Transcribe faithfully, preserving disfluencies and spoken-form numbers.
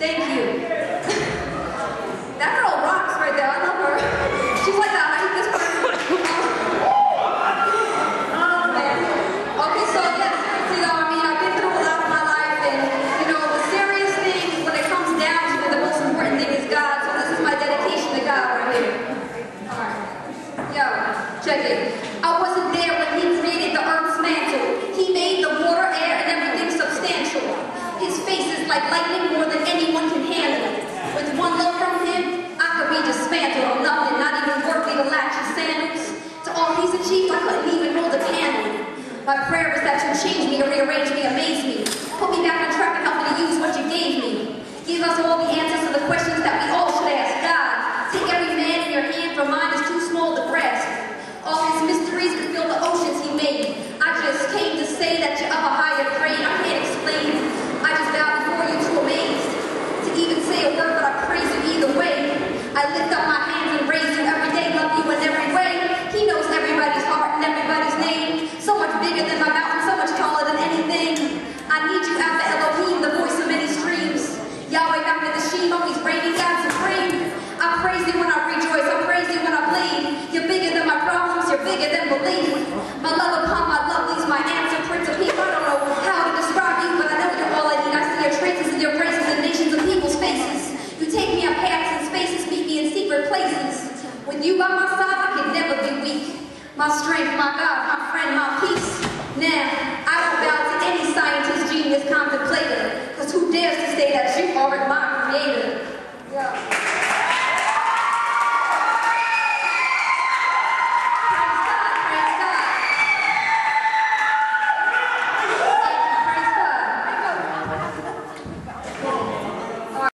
Thank you. That girl rocks right there. I love her. She's like the hypest person. Oh, man. Okay, so yes, you know, I mean, I've been through a lot of my life, and, you know, the serious thing, when it comes down to it, the most important thing is God, so this is my dedication to God right here. Alright. Yo, check it. I wasn't there when He created the earth's mantle. He made the water, air, and everything substantial. His face is like lightning more than anyone can handle. With one look from Him, I could be dismantled or nothing, not even worthy to latch His sandals. To all He's achieved, I couldn't even hold a candle. My prayer is that You change me or rearrange me, amaze me. Put me back on track and help me to use what You gave me. Give us all the answers to the questions that we all should ask God. Take every man in Your hand, for mine is too small to grasp. All His mysteries could fill the oceans He made. I just came to say that You're of a higher grade. I can't explain. I just bow before You too amazed to even say a word, but I praise You either way. I lift up my hands and raise You every day, love You in every way. He knows everybody's heart and everybody's name. So much bigger than my mountain, so much taller than anything. I need You, Alpha Elohim, the voice of many streams. Yahweh back in the Shem, always reigning, God supreme. I praise You when I rejoice, I praise You when I bleed. You're bigger than my problems, You're bigger than belief. My love upon